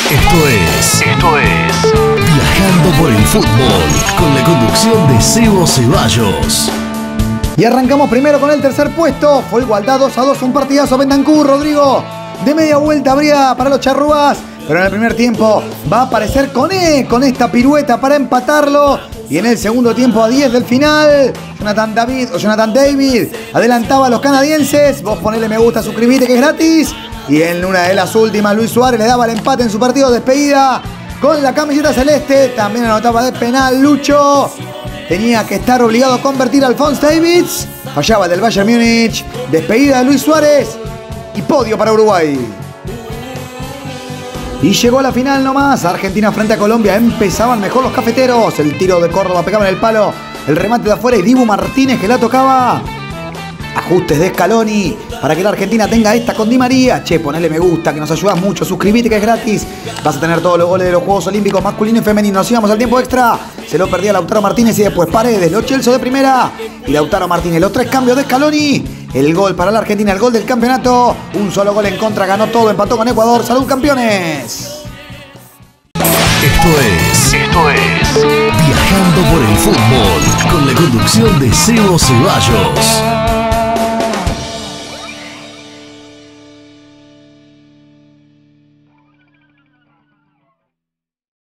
Esto es Viajando por el Fútbol, con la conducción de Sebo Ceballos. Y arrancamos primero con el tercer puesto. Fue igualdad 2-2, un partidazo. Bentancur, Rodrigo. De media vuelta habría para los charrúas, pero en el primer tiempo va a aparecer Koné con esta pirueta para empatarlo. Y en el segundo tiempo, a 10 del final, Jonathan David adelantaba a los canadienses. Vos ponele me gusta, suscribite que es gratis. Y en una de las últimas, Luis Suárez le daba el empate en su partido de despedida con la camiseta celeste. También anotaba de penal Lucho. Tenía que estar obligado a convertir a Alphonse Davids. Fallaba el del Bayern Múnich. Despedida de Luis Suárez. Y podio para Uruguay. Y llegó a la final nomás. Argentina frente a Colombia. Empezaban mejor los cafeteros. El tiro de Córdoba pegaba en el palo. El remate de afuera y Dibu Martínez que la tocaba. Ajustes de Scaloni para que la Argentina tenga esta con Di María. Che, ponele me gusta, que nos ayudas mucho. Suscribite que es gratis. Vas a tener todos los goles de los Juegos Olímpicos masculino y femenino. Nos íbamos al tiempo extra. Se lo perdía Lautaro Martínez y después Paredes. Lo Chelsea de primera. Y Lautaro Martínez. Los 3 cambios de Scaloni. El gol para la Argentina, el gol del campeonato. Un solo gol en contra, ganó todo, empató con Ecuador. ¡Salud, campeones! Esto es Viajando por el Fútbol, con la conducción de Sebo Ceballos.